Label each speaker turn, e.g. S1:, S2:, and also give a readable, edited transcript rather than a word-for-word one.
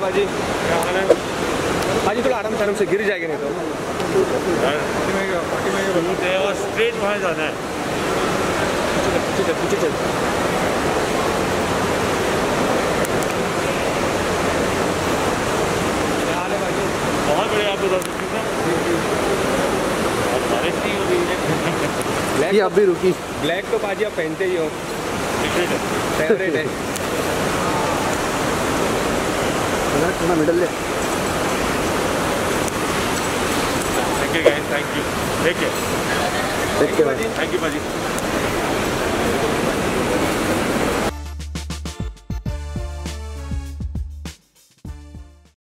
S1: भाजी, भाजी थोड़ा आराम से गिर जाएगा नहीं तो।
S2: स्ट्रेट वहाँ जाना है।
S1: पीछे चल।
S2: बहुत बढ़िया, आप बता सकते हैं। बारिश नहीं हो रही है।
S1: ये अभी रुकी। ब्लैक तो पाजी आप पहनते ही हो, फेवरेट है। थोड़ा मिडल ले।
S2: Thank you guys, thank you, thank you भाजी।